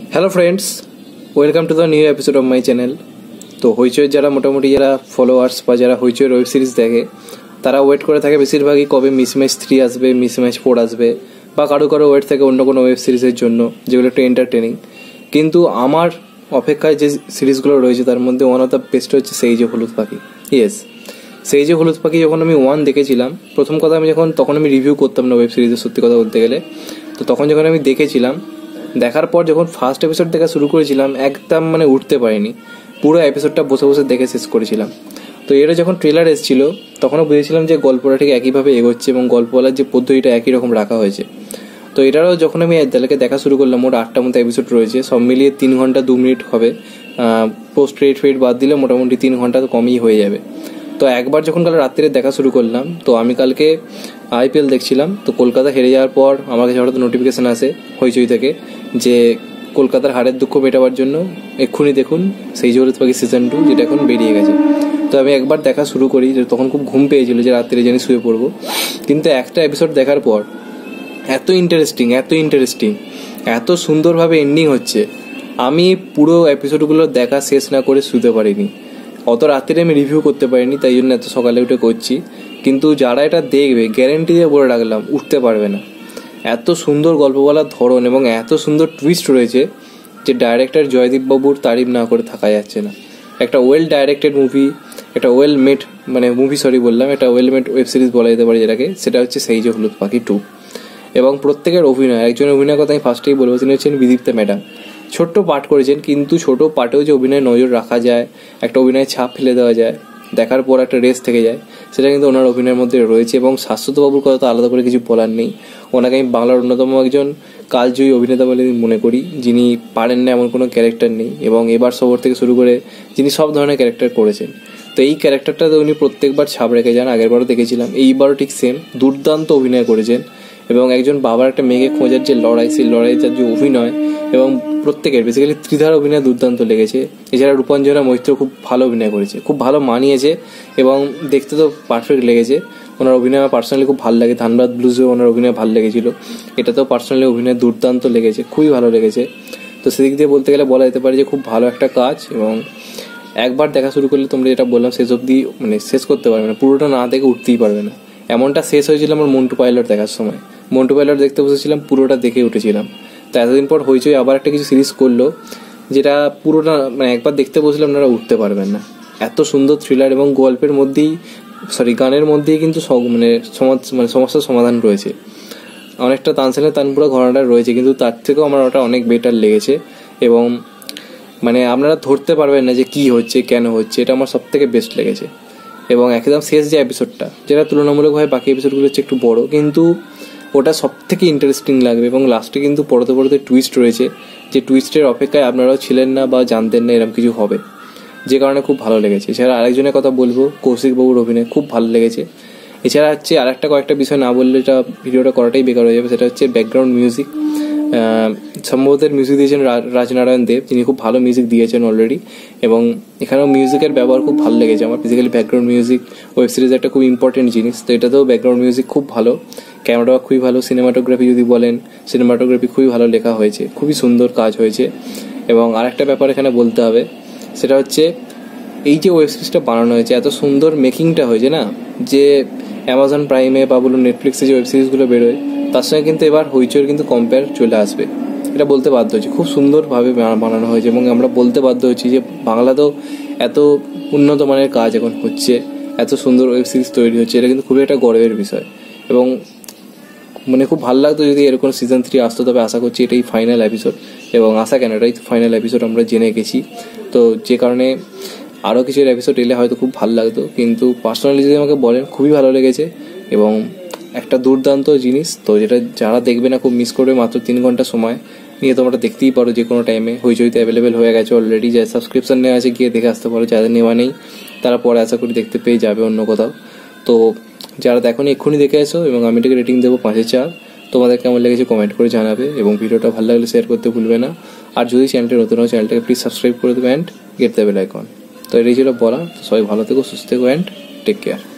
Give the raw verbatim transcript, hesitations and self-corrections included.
Hello friends, welcome to the new episode of my channel. তো হইচইয়ের যারা মোটামুটি যারা ফলোয়ার্স বা যারা হইচইয়ের ওয়েব সিরিজ দেখে তারা ওয়েট করে থাকে বেশিরভাগই কবে মিসম্যাচ থ্রি আসবে, মিসম্যাচ ফোর আসবে, বা কারো কারো ওয়েট থাকে অন্য কোনো ওয়েব সিরিজের জন্য যেগুলো একটু এন্টারটেনিং। কিন্তু আমার অপেক্ষায় যে সিরিজগুলো রয়েছে তার মধ্যে ওয়ান অফ দ্য বেস্ট হচ্ছে সেই যে হলুদ পাখি। ইয়েস, সেই যে হলুদ পাখি যখন আমি ওয়ান দেখেছিলাম, প্রথম কথা আমি যখন তখন আমি রিভিউ করতাম না ওয়েব সিরিজের, সত্যি কথা বলতে গেলে। তো তখন যখন আমি দেখেছিলাম, দেখার পর যখন ফার্স্ট এপিসোড দেখা শুরু করেছিলাম একদম মানে উঠতে পারিনি, পুরো এপিসোডটা বসে বসে দেখে শেষ করেছিলাম। তো এরা যখন ট্রেলার এসেছিল তখনও বুঝেছিলাম যে গল্পটা ঠিক একইভাবে এগোচ্ছে এবং গল্প বলার যে পদ্ধতিটা একই রকম রাখা হয়েছে। তো এটারও যখন আমি তাদেরকে দেখা শুরু করলাম, ওর আটটা মতো এপিসোড রয়েছে, সব মিলিয়ে তিন ঘন্টা দু মিনিট হবে, পোস্ট ক্রেডিট ফেড বাদ দিলে মোটামুটি তিন ঘন্টা তো কমই হয়ে যাবে। তো একবার যখন কাল রাত্রে দেখা শুরু করলাম, তো আমি কালকে আইপিএল দেখছিলাম, তো কলকাতা হেরে যাওয়ার পর আমার কাছে হঠাৎ নোটিফিকেশান আসে হইচই থেকে যে কলকাতার হারের দুঃখ মেটাবার জন্য এক্ষুনি দেখুন সেই যে হলুদ পাখি সিজন টু, যেটা এখন বেরিয়ে গেছে। তো আমি একবার দেখা শুরু করি, যে তখন খুব ঘুম পেয়েছিল যে রাত্রে জানি শুয়ে পড়বো, কিন্তু একটা এপিসোড দেখার পর এত ইন্টারেস্টিং এত ইন্টারেস্টিং এত সুন্দরভাবে এন্ডিং হচ্ছে, আমি পুরো এপিসোডগুলো দেখা শেষ না করে শুতে পারিনি। অত রাত্রে আমি রিভিউ করতে পারিনি, তাই জন্য এত সকালে উঠে করছি। কিন্তু যারা এটা দেখবে গ্যারেন্টি দিয়ে বলে রাখলাম উঠতে পারবে না। এত সুন্দর গল্প বলার ধরন এবং এত সুন্দর টুইস্ট রয়েছে যে ডাইরেক্টর জয়দীপ বাবুর তারিফ না করে থাকা যাচ্ছে না। একটা ওয়েল ডাইরেক্টেড মুভি, একটা ওয়েল মেড মানে মুভি সরি বললাম একটা ওয়েল মেড ওয়েব সিরিজ বলা যেতে পারে যেটাকে, সেটা হচ্ছে সেই যে হলুদ পাখি টু। এবং প্রত্যেকের অভিনয়, একজনের অভিনয়ের কথা আমি ফার্স্টেই বলবো, তিনি হচ্ছেন বিদীপ্তা ম্যাডাম। ছোট্ট পাঠ করেছেন, কিন্তু ছোট পাঠেও যে অভিনয়ে নজর রাখা যায়, একটা অভিনয়ের ছাপ ফেলে দেওয়া যায়, দেখার পর একটা রেস থেকে যায়, সেটা কিন্তু ওনার অভিনয়ের মধ্যে রয়েছে। এবং শাশ্বতবাবুর কথা তো আলাদা করে কিছু বলার নেই। ওনাকে আমি বাংলার অন্যতম একজন কালজয়ী অভিনেতা বলে মনে করি, যিনি পারেন না এমন কোনো ক্যারেক্টার নেই। এবং এবার সবর থেকে শুরু করে যিনি সব ধরনের ক্যারেক্টার করেছেন, তো এই ক্যারেক্টারটাতে উনি প্রত্যেকবার ছাপ রেখে যান। আগেরবারও দেখেছিলাম, এইবারও ঠিক সেম দুর্দান্ত অভিনয় করেছেন। এবং একজন বাবার একটা মেয়েকে খোঁজার যে লড়াই, সেই লড়াইটার যে অভিনয়, এবং প্রত্যেকের বেসিক্যালি ত্রিধার অভিনয় দুর্দান্ত লেগেছে। এছাড়া রূপাঞ্জনা মৈত্র খুব ভালো অভিনয় করেছে, খুব ভালো মানিয়েছে এবং দেখতে তো পারফেক্ট লেগেছে। ওনার অভিনয় আমার পার্সোনালি খুব ভালো লাগে। ধানবাদ ব্লুজেও ওনার অভিনয় ভালো লেগেছিল, এটাতেও পার্সোনালি অভিনয় দুর্দান্ত লেগেছে, খুবই ভালো লেগেছে। তো সেদিক দিয়ে বলতে গেলে বলা যেতে পারে যে খুব ভালো একটা কাজ। এবং একবার দেখা শুরু করলে তোমরা যেটা বললাম শেষ অবধি মানে শেষ করতে পারবে না, পুরোটা না দেখে উঠতেই পারবে না। এমনটা শেষ হয়েছিল আমার মন্টু পাইলট দেখার সময়। মন্টু পাইলট দেখতে বসেছিলাম, পুরোটা দেখে উঠেছিলাম। তো এতদিন পর হইচই আবার একটা কিছু সিরিজ করলো যেটা পুরোটা মানে একবার দেখতে বসলে আপনারা উঠতে পারবেন না। এত সুন্দর থ্রিলার এবং গল্পের মধ্যেই সরি গানের মধ্যেই কিন্তু মানে সমাজ মানে সমস্যার সমাধান রয়েছে। অনেকটা তানসেনের তানপুরা ঘটনাটা রয়েছে, কিন্তু তার থেকেও আমার ওটা অনেক বেটার লেগেছে। এবং মানে আপনারা ধরতে পারবেন না যে কী হচ্ছে কেন হচ্ছে, এটা আমার সব থেকে বেস্ট লেগেছে। এবং একদম শেষ যে এপিসোডটা, যেটা তুলনামূলকভাবে বাকি এপিসোডগুলো হচ্ছে একটু বড়, কিন্তু ওটা সব থেকে ইন্টারেস্টিং লাগবে। এবং লাস্টে কিন্তু পড়তে পড়তে টুইস্ট রয়েছে, যে টুইস্টের অপেক্ষায় আপনারাও ছিলেন না বা জানতেন না এরকম কিছু হবে, যে কারণে খুব ভালো লেগেছে। এছাড়া আরেকজনের কথা বলবো, কৌশিক বাবুর অভিনয় খুব ভালো লেগেছে। এছাড়া হচ্ছে আর একটা কয়েকটা বিষয় না বললে এটা ভিডিওটা করাটাই বেকার হয়ে যাবে, সেটা হচ্ছে ব্যাকগ্রাউন্ড মিউজিক। সম্ভবত মিউজিক দিয়েছেন রাজনারায়ণ দেব, যিনি খুব ভালো মিউজিক দিয়েছেন অলরেডি। এবং এখানেও মিউজিকের ব্যবহার খুব ভালো লেগেছে আমার। Basically background music web series একটা খুব ইম্পর্টেন্ট জিনিস, তো এটাতেও ব্যাকগ্রাউন্ড মিউজিক খুব ভালো। ক্যামেরা খুবই ভালো, সিনেমাটোগ্রাফি যদি বলেন সিনেমাটোগ্রাফি খুবই ভালো লেখা হয়েছে, খুবই সুন্দর কাজ হয়েছে। এবং আরেকটা ব্যাপার এখানে বলতে হবে, সেটা হচ্ছে এই যে ওয়েব সিরিজটা বানানো হয়েছে, এত সুন্দর মেকিংটা হয়েছে না, যে অ্যামাজন প্রাইমে বা বলুন নেটফ্লিক্সে যে ওয়েব সিরিজগুলো বেরোয় তার সঙ্গে কিন্তু এবার হইচইয়ের কিন্তু কম্পেয়ার চলে আসবে, এটা বলতে বাধ্য হচ্ছে। খুব সুন্দরভাবে বানানো হয়েছে এবং আমরা বলতে বাধ্য হচ্ছি যে বাংলাতেও এত উন্নত মানের কাজ এখন হচ্ছে, এত সুন্দর ওয়েব সিরিজ তৈরি হচ্ছে, এটা কিন্তু খুবই একটা গর্বের বিষয়। এবং মানে খুব ভালো লাগতো যদি এরকম সিজন থ্রি আসতো, তবে আশা করছি এটাই ফাইনাল এপিসোড। এবং আশা কেন, এটাই ফাইনাল এপিসোড আমরা জেনে গেছি। তো যে কারণে আরও কিছু এপিসোড এলে হয়তো খুব ভালো লাগতো, কিন্তু পার্সোনালি যদি আমাকে বলেন খুবই ভালো লেগেছে এবং একটা দুর্দান্ত জিনিস। তো যেটা যারা দেখবে না খুব মিস করবে, মাত্র তিন ঘন্টা সময় নিয়ে তোমরা দেখতেই পারো যে কোনো টাইমে, হইচইতে অ্যাভেলেবেল হয়ে গেছে অলরেডি। যা সাবস্ক্রিপশন নেওয়া আছে গিয়ে দেখে আসতে পারো, যাদের নেওয়া নেই তারা পরে আশা করি দেখতে পেয়ে যাবে অন্য কোথাও। তো যারা দেখোনি এক্ষুনি দেখে এসো, এবং আমি এটাকে রেটিং দেবো পাঁচের চার। তোমাদের কেমন লেগেছে কমেন্ট করে জানাবে, এবং ভিডিওটা ভালো লাগলে শেয়ার করতে ভুলবে না। আর যদি চ্যানেলটা নতুন হয় চ্যানেলটাকে প্লিজ সাবস্ক্রাইব করে দেবে and get the bell icon. তো এটাই ছিল বলা। তো সবাই ভালো থেকো, সুস্থ থেকো অ্যান্ড টেক কেয়ার।